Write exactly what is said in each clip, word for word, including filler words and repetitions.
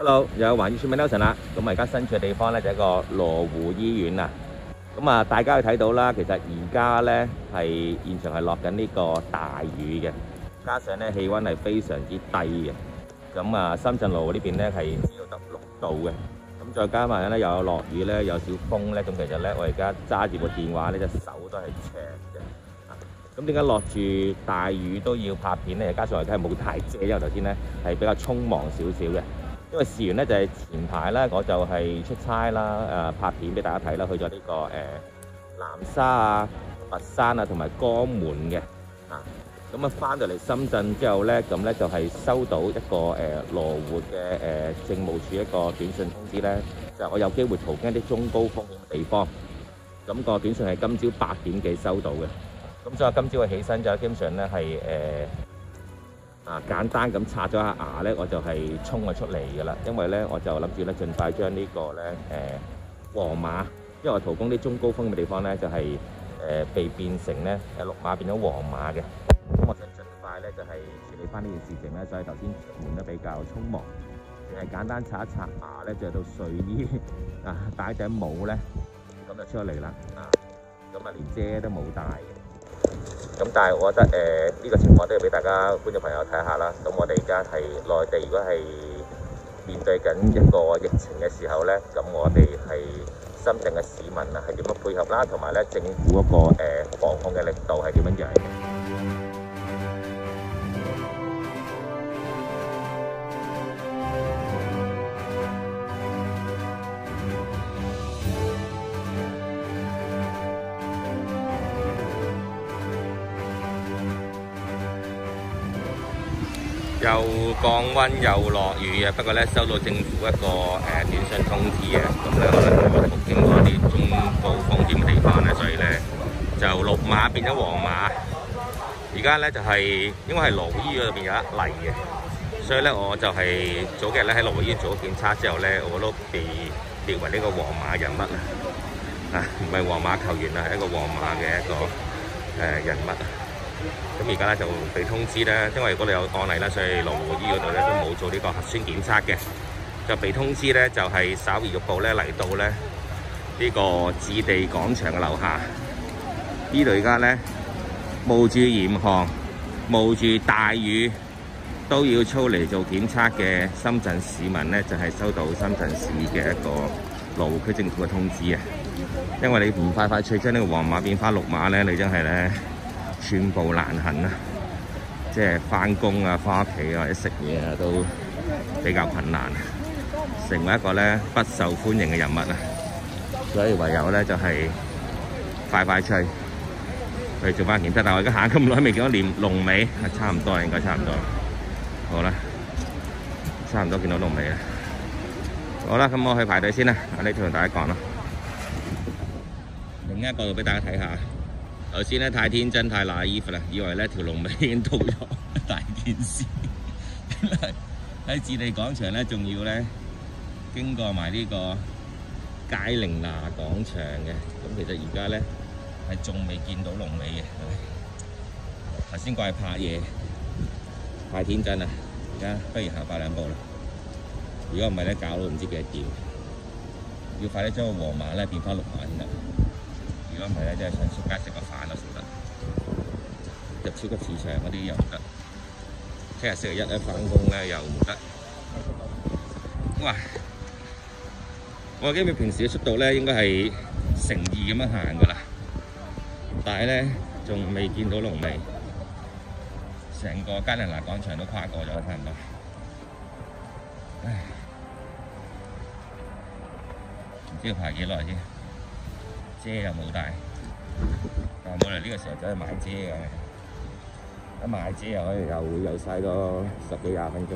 Hello，有環宇村民 Nelson 啦。咁而家身處嘅地方咧就係一個羅湖醫院啊。咁啊，大家可以睇到啦，其實而家咧係現場係落緊呢個大雨嘅，加上咧氣温係非常之低嘅。咁啊，深圳羅湖呢邊咧係只有得六度嘅。咁再加埋咧又有落雨咧，有少風咧，咁其實咧我而家揸住部電話呢隻手都係長嘅。咁點解落住大雨都要拍片咧？加上我而家係冇帶遮，因為頭先咧係比較匆忙少少嘅。因為事緣咧就係、是、前排咧我就係出差啦，誒、呃、拍片俾大家睇啦，去咗呢、這個誒、呃、南沙啊、佛山啊同埋江門嘅啊。咁啊翻到嚟深圳之後咧，咁咧就係、是、收到一個誒、呃、羅湖嘅誒、呃、政務處一個短信通知咧，就我有機會途經一啲中高風險嘅地方。咁、那個短信係今朝八點幾收到嘅。咁所以我今朝我起身就基本上咧係誒。啊，簡單咁刷咗下牙咧，我就係衝咗出嚟㗎啦。因為咧，我就諗住咧，盡快將呢個咧誒黃碼，因為我途經啲中高風嘅地方咧，就係、是、誒、呃、被變成咧誒綠碼變咗黃碼嘅。咁我想盡快咧就係、是、處理翻呢件事情咧，所以頭先出門得比較匆忙，淨係簡單刷一刷牙咧，着到睡衣啊，戴頂帽咧，咁就出咗嚟啦。啊，咁啊連遮都冇帶嘅。咁但係我覺得誒呢、呃這個情況都要俾大家觀眾朋友睇下啦。咁我哋而家係內地，如果係面對緊一個疫情嘅時候咧，咁我哋係深圳嘅市民啊，係點樣配合啦？同埋咧政府嗰、那個誒、呃、防控嘅力度係點樣樣嘅？又降溫又落雨嘅，不過咧收到政府一個誒、呃、短信通知嘅，咁咧可能會途經過啲中高風險嘅地方咧，所以咧就綠碼變咗黃碼。而家咧就係、是、因為係羅湖醫院入邊有一例嘅，所以咧我就係早幾日咧喺羅湖醫院做咗檢測之後咧，我都被列為呢個黃碼人物啊，唔係黃碼球員啊，係一個黃碼嘅一個誒、呃、人物。咁而家咧就被通知咧，因為嗰度有案例啦，所以羅湖醫院嗰度咧都冇做呢個核酸檢測嘅，就被通知咧就係、是、稍而逐步咧嚟到咧呢、這個置地廣場嘅樓下。呢度而家咧冒住嚴寒、冒住大雨都要操嚟做檢測嘅深圳市民咧，就係、是、收到深圳市嘅一個羅湖區政府嘅通知啊！因為你唔快快脆將呢個黃碼變翻綠碼咧，你真係咧〜寸步難行啊！即係返工啊、返屋企啊或者食嘢啊，都比較困難，成為一個咧不受歡迎嘅人物啊！所以唯有咧就係、是、快快脆去做翻檢測。但係我而家行咁耐未見到連龍尾，係差唔多應該差唔多。好啦，差唔多見到龍尾啦。好啦，咁我去排隊先啦。啊，呢度同大家講啦，另一個度俾大家睇下。頭先咧太天真太 naive 啦，以為咧條龍尾已經到咗，大件事。喺置地廣場咧，仲要咧經過埋呢個佳寧娜廣場嘅。咁其實而家咧係仲未見到龍尾嘅。頭先過去拍嘢，太天真啦！而家不如行快兩步啦。如果唔係咧，搞到唔知幾多點。要快啲將個黃碼咧變翻綠碼先得。如果唔係咧，真係想出街食個飯都唔得，入超級市場嗰啲又唔得，聽日星期一咧返工咧又唔得。哇！我基本平時嘅速度咧應該係乘二咁樣行噶啦，但係咧仲未見到龍尾，成個佳寧娜廣場都跨過咗差唔多。唉，唔知要排幾耐先。遮又冇帶，但係冇嚟呢個時候走去買遮嘅，一買遮又可以又會又嘥多十幾廿分鐘，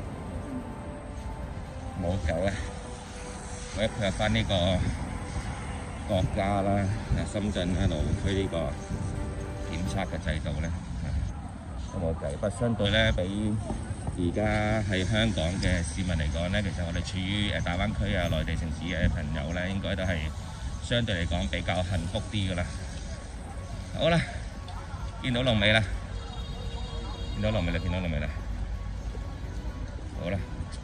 冇計啦！我一配合翻呢個國家啦，深圳喺羅湖區呢個檢測嘅制度咧，都冇計。不過相對咧，比而家喺香港嘅市民嚟講咧，其實我哋處於誒大灣區啊、內地城市嘅朋友咧，應該都係相對嚟講比較幸福啲噶啦。好啦，見到龍尾啦，見到龍尾啦，見到龍尾啦。好啦，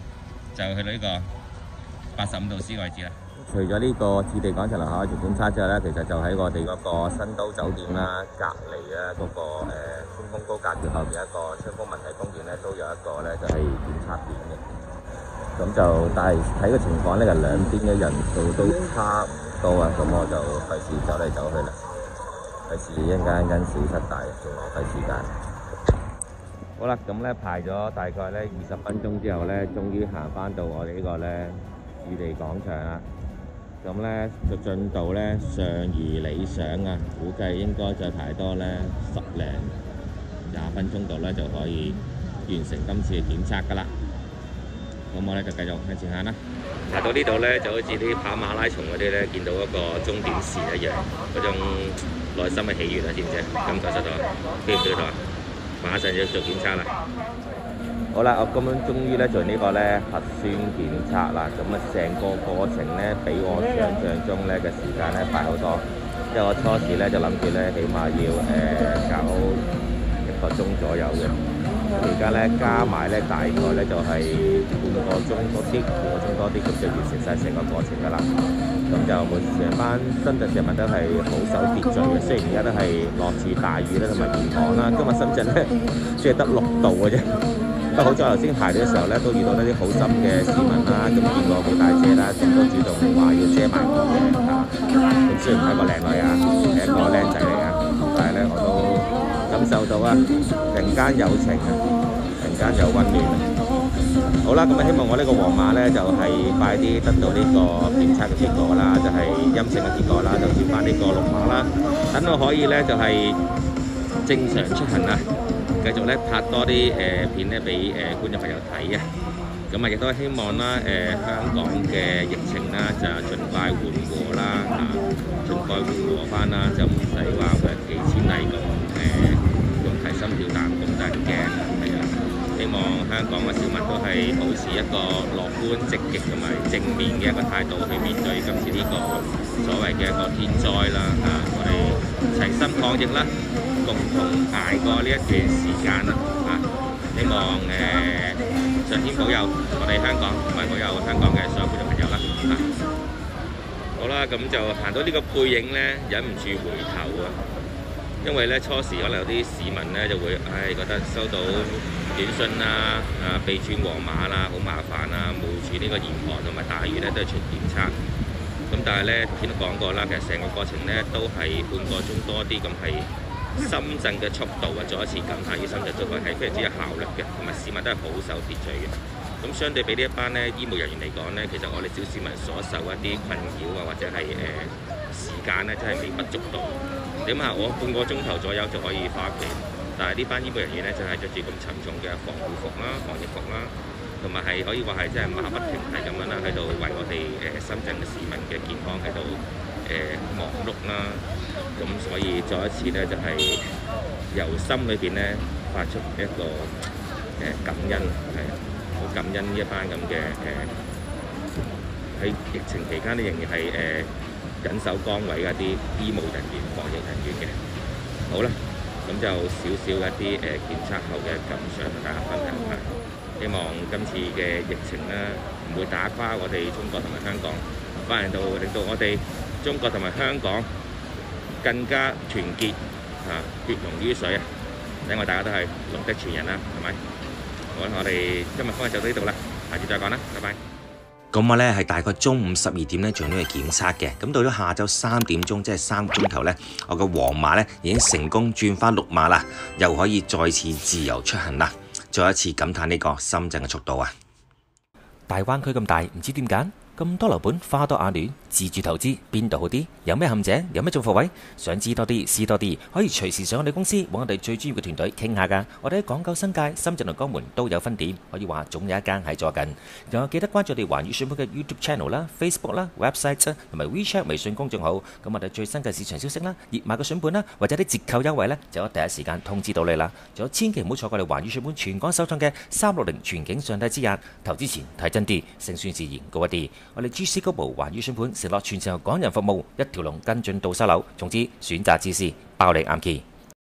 就去到呢個八十五度 C 位置啦。除咗呢個置地廣場樓下安全檢測之後咧，其實就喺我哋嗰個新都酒店啦，隔離啊嗰個誒春風高架橋後邊一個春風文體公園咧，都有一個咧就係檢測點嘅。咁就但係睇個情況咧，就兩邊嘅人數都差唔多啊，咁我就費事走嚟走去啦，費事一陣間因小失大，仲浪費時間。好啦，咁咧排咗大概咧二十分鐘之後咧，終於行翻到我哋呢個咧置地廣場啦。咁咧個進度咧尚如理想啊，估計應該再排多咧十零廿分鐘度咧就可以完成今次嘅檢測噶啦。咁我咧就繼續向前行啦。排到呢度咧就好似啲跑馬拉松嗰啲咧，見到嗰個終點線一樣，嗰種內心嘅喜悅啊，知唔知？感覺得到啊？記唔記得啊？馬上要做檢測啦！好啦，我今日終於咧做呢個咧核酸檢測啦。咁啊，成個過程咧比我想象中咧嘅時間咧快好多。因為我初時咧就諗住咧，起碼要誒、呃、搞一個鐘左右嘅。而家咧加埋咧大概咧就係半個鐘多啲，半個鐘多啲，咁就完成晒成個過程㗎啦。咁就每成班深圳市民都係好守秩序嘅，雖然而家都係落住大雨啦，同埋嚴寒啦。今日深圳咧只係得六度嘅啫。不過好在頭先排隊嘅時候咧，都遇到一啲好心嘅市民啦，咁見我冇帶遮啦，咁都主動話要遮埋我嘅嚇。咁雖然唔係一個靚女啊，係一個靚仔嚟啊，但係咧我都感受到啊，人間有情啊，人間有溫暖啊。好啦，咁啊希望我呢個黃碼咧就係、是、快啲得到呢個檢測嘅結果啦，就係、是、陰性嘅結果啦，就轉翻呢個綠碼啦，等我可以咧就係、是、正常出行啊！繼續咧拍多啲誒、呃、片咧俾誒觀眾朋友睇啊！咁啊亦都希望啦誒、呃、香港嘅疫情啦就盡快緩和啦嚇，盡快緩和翻啦，就唔使話誒幾千例咁誒用提心吊膽咁得人驚啊！係啊，希望香港嘅市民都係保持一個樂觀積極同埋正面嘅一個態度去面對今次呢個所謂嘅一個天災啦嚇，我哋齊心抗疫啦！共同捱過呢一段時間啦，啊！希望誒、呃、上天保佑我哋香港同埋保佑香港嘅所有觀眾朋友啦，啊！好啦，咁就行到呢個背影咧，忍唔住回頭啊！因為咧初時可能有啲市民咧就會唉覺得收到短信啦、啊被轉黃碼啦，好麻煩啊！冒住呢個嚴寒同埋大雨咧都係出檢測。咁但係咧頭先都講過啦，其實成個過程咧都係半個鐘多啲咁係。深圳嘅速度啊，再一次感嘆於深圳都係非常之有效率嘅，同埋市民都係好守秩序嘅。咁相對比呢一班咧醫務人員嚟講咧，其實我哋小市民所受一啲困擾啊，或者係誒、呃、時間咧，真係微不足道。點下我半個鐘頭左右就可以翻屋企，但係呢班醫務人員咧就係着住咁沉重嘅防護服啦、防疫服啦，同埋係可以話係真係馬不停蹄咁樣啦，喺度為我哋誒深圳嘅市民嘅健康喺度誒忙碌啦。咁所以再一次咧，就係、是、由心裏邊咧發出一個誒、呃、感恩，係好感恩呢一班咁嘅誒喺疫情期間咧，仍然係誒、呃、緊守崗位嘅一啲醫務人員、防疫人員嘅。好啦，咁就少少一啲誒、呃、檢測後嘅感想同大家分享下。希望今次嘅疫情咧唔會打垮我哋中國同埋香港，反而到令到我哋中國同埋香港更加團結嚇，血濃於水啊！因為大家都係龍的傳人啦，係咪？好啦，我哋今日分享就到呢度啦，下次再講啦，拜拜。 咁我咧係大概中午十二點咧做呢個檢測嘅，咁到咗下晝三點鐘，即係三個鐘頭咧，我個黃碼咧已經成功轉翻綠碼啦，又可以再次自由出行啦。再一次感嘆呢個深圳嘅速度啊！大灣區咁大，唔知點揀？咁多樓盤，花多眼亂，自住投資邊度好啲？有咩陷阱？有咩做伏位？想知多啲，試多啲，可以隨時上我哋公司揾我哋最專業嘅團隊傾下㗎。我哋喺港九新界、深圳同江門都有分店，可以話總有一間喺左近。仲有記得關注我哋環宇選盤嘅 YouTube Channel 啦、Facebook 啦、Website 同埋 WeChat 微信公眾號。咁我哋最新嘅市場消息啦、熱賣嘅選盤啦，或者啲折扣優惠呢，就有第一時間通知到你啦。仲有千祈唔好錯過我哋環宇選盤全港首創嘅三六零全景上帝之眼，投資前睇真啲，勝算自然高一啲。我哋 G C Global 環宇選盤承諾全程由港人服務，一條龍跟進到收樓。總之選擇自私，包你啱 key。